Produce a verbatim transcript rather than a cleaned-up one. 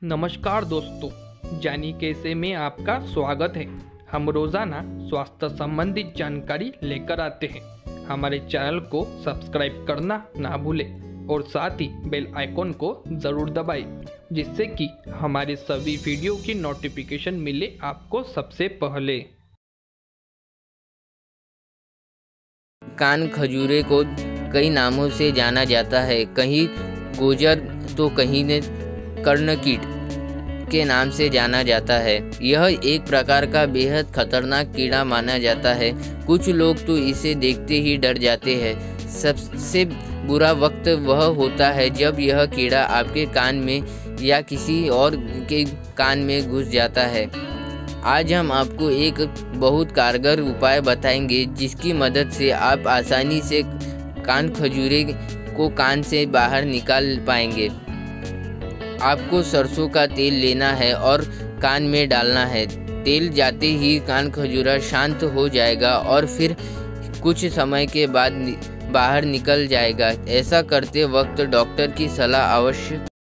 नमस्कार दोस्तों, जानी कैसे में आपका स्वागत है। हम रोज़ाना स्वास्थ्य संबंधित जानकारी लेकर आते हैं। हमारे चैनल को सब्सक्राइब करना ना भूलें और साथ ही बेल आइकॉन को ज़रूर दबाएं, जिससे कि हमारे सभी वीडियो की नोटिफिकेशन मिले आपको सबसे पहले। कान खजूरे को कई नामों से जाना जाता है, कहीं गोजर तो कहीं ने कर्णकीट के नाम से जाना जाता है। यह एक प्रकार का बेहद खतरनाक कीड़ा माना जाता है। कुछ लोग तो इसे देखते ही डर जाते हैं। सबसे बुरा वक्त वह होता है जब यह कीड़ा आपके कान में या किसी और के कान में घुस जाता है। आज हम आपको एक बहुत कारगर उपाय बताएंगे, जिसकी मदद से आप आसानी से कान खजूरे को कान से बाहर निकाल पाएंगे। आपको सरसों का तेल लेना है और कान में डालना है। तेल जाते ही कान खजूरा शांत हो जाएगा और फिर कुछ समय के बाद बाहर निकल जाएगा। ऐसा करते वक्त डॉक्टर की सलाह अवश्य